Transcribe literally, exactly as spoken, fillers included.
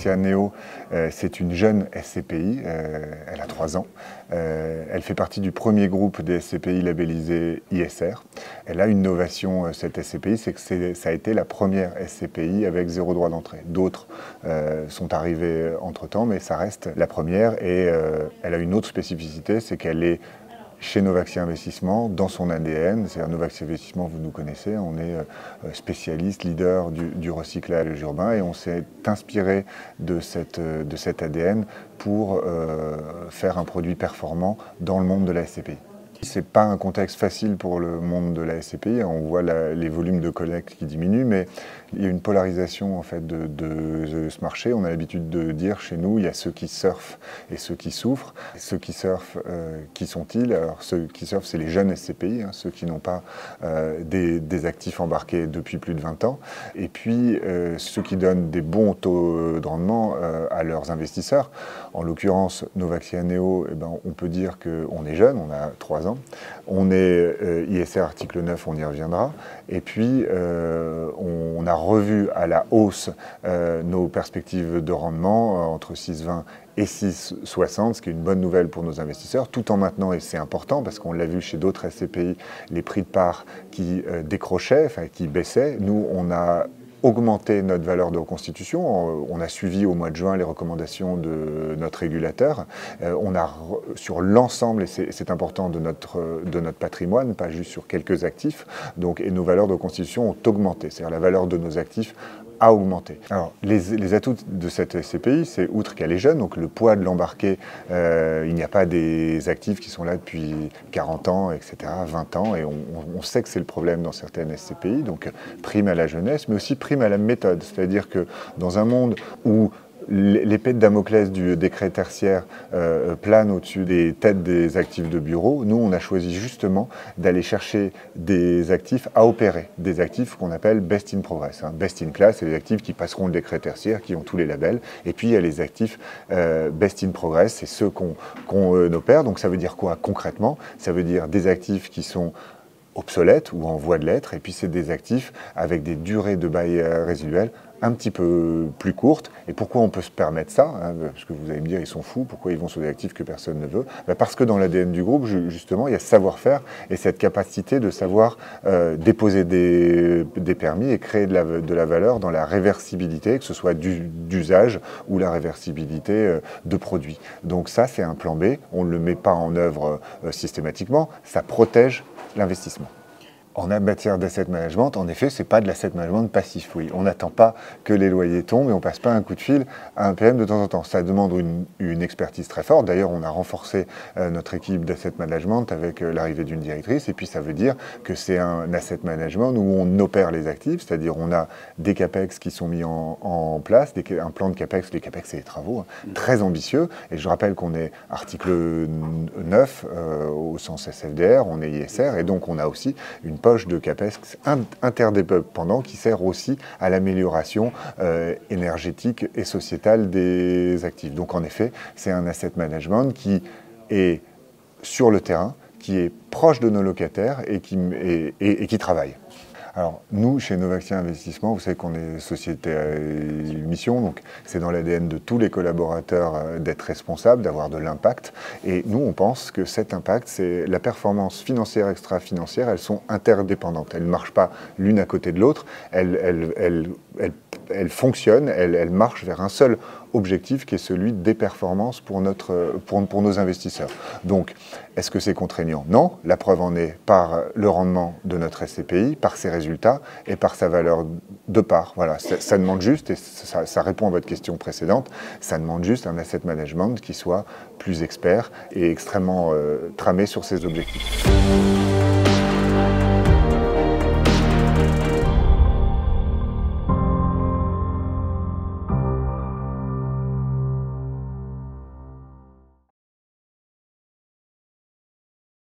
Novaxia Neo, euh, c'est une jeune S C P I, euh, elle a trois ans. Euh, elle fait partie du premier groupe des S C P I labellisés I S R. Elle a une innovation, cette S C P I, c'est que ça a été la première S C P I avec zéro droit d'entrée. D'autres euh, sont arrivés entre-temps, mais ça reste la première. Et euh, elle a une autre spécificité, c'est qu'elle est chez Novaxia Investissement, dans son A D N, c'est-à-dire Novaxia Investissement, vous nous connaissez, on est spécialiste, leader du, du recyclage urbain et on s'est inspiré de, cette, de cet A D N pour euh, faire un produit performant dans le monde de la S C P I. Ce n'est pas un contexte facile pour le monde de la S C P I, on voit la, les volumes de collecte qui diminuent, mais il y a une polarisation en fait, de, de, de ce marché. On a l'habitude de dire chez nous, il y a ceux qui surfent et ceux qui souffrent. Ceux qui surfent, euh, qui sont-ils? Alors ceux qui surfent, c'est les jeunes S C P I, hein, ceux qui n'ont pas euh, des, des actifs embarqués depuis plus de vingt ans. Et puis euh, ceux qui donnent des bons taux de rendement euh, à leurs investisseurs. En l'occurrence, Novaxia Neo, eh ben, on peut dire qu'on est jeune, on a trois ans. On est euh, I S R article neuf, on y reviendra. Et puis, euh, on, on a revu à la hausse euh, nos perspectives de rendement euh, entre six virgule vingt et six virgule soixante, ce qui est une bonne nouvelle pour nos investisseurs, tout en maintenant, et c'est important parce qu'on l'a vu chez d'autres S C P I, les prix de part qui euh, décrochaient, enfin qui baissaient. Nous, on a augmenter notre valeur de reconstitution. On a suivi au mois de juin les recommandations de notre régulateur. Euh, on a sur l'ensemble, et c'est important, de notre, de notre patrimoine, pas juste sur quelques actifs, donc, et nos valeurs de reconstitution ont augmenté, c'est-à-dire la valeur de nos actifs a augmenté. Alors, les, les atouts de cette S C P I, c'est outre qu'elle est jeune, donc le poids de l'embarqué, euh, il n'y a pas des actifs qui sont là depuis quarante ans, et cetera, vingt ans, et on, on sait que c'est le problème dans certaines S C P I, donc prime à la jeunesse, mais aussi prime à la méthode, c'est-à-dire que dans un monde où l'épée de Damoclès du décret tertiaire euh, plane au-dessus des têtes des actifs de bureau, nous on a choisi justement d'aller chercher des actifs à opérer, des actifs qu'on appelle best in progress. Hein. Best in class, c'est les actifs qui passeront le décret tertiaire, qui ont tous les labels, et puis il y a les actifs euh, best in progress, c'est ceux qu'on qu'on euh, opère. Donc ça veut dire quoi concrètement? Ça veut dire des actifs qui sont obsolètes ou en voie de l'être, et puis c'est des actifs avec des durées de bail résiduelles un petit peu plus courtes. Et pourquoi on peut se permettre ça, hein, parce que vous allez me dire, ils sont fous, pourquoi ils vont sur des actifs que personne ne veut? Ben parce que dans l'A D N du groupe, justement, il y a ce savoir-faire et cette capacité de savoir euh, déposer des, des permis et créer de la, de la valeur dans la réversibilité, que ce soit d'usage ou la réversibilité euh, de produits. Donc ça, c'est un plan B, on ne le met pas en œuvre euh, systématiquement, ça protège l'investissement. En matière d'asset management, en effet, ce n'est pas de l'asset management passif. Oui, on n'attend pas que les loyers tombent et on ne passe pas un coup de fil à un P M de temps en temps. Ça demande une, une expertise très forte. D'ailleurs, on a renforcé euh, notre équipe d'asset management avec euh, l'arrivée d'une directrice. Et puis, ça veut dire que c'est un asset management où on opère les actifs, c'est-à-dire on a des CAPEX qui sont mis en, en place, des, un plan de CAPEX. Les CAPEX, c'est des travaux hein, très ambitieux. Et je rappelle qu'on est article neuf euh, au sens S F D R, on est I S R. Et donc, on a aussi une poche de CAPEX interdépendant qui sert aussi à l'amélioration euh, énergétique et sociétale des actifs. Donc en effet, c'est un asset management qui est sur le terrain, qui est proche de nos locataires et qui, et, et, et qui travaille. Alors, nous, chez Novaxia Investissement, vous savez qu'on est société à mission, donc c'est dans l'A D N de tous les collaborateurs d'être responsables, d'avoir de l'impact. Et nous, on pense que cet impact, c'est la performance financière, extra-financière, elles sont interdépendantes. Elles ne marchent pas l'une à côté de l'autre, elles, elles, elles, elles, elles fonctionnent, elles, elles marchent vers un seul objectif qui est celui des performances pour, notre, pour, pour nos investisseurs. Donc, est-ce que c'est contraignant? Non. La preuve en est par le rendement de notre S C P I, par ses résultats et par sa valeur de part. Voilà, ça, ça demande juste, et ça, ça répond à votre question précédente, ça demande juste un asset management qui soit plus expert et extrêmement euh, tramé sur ses objectifs.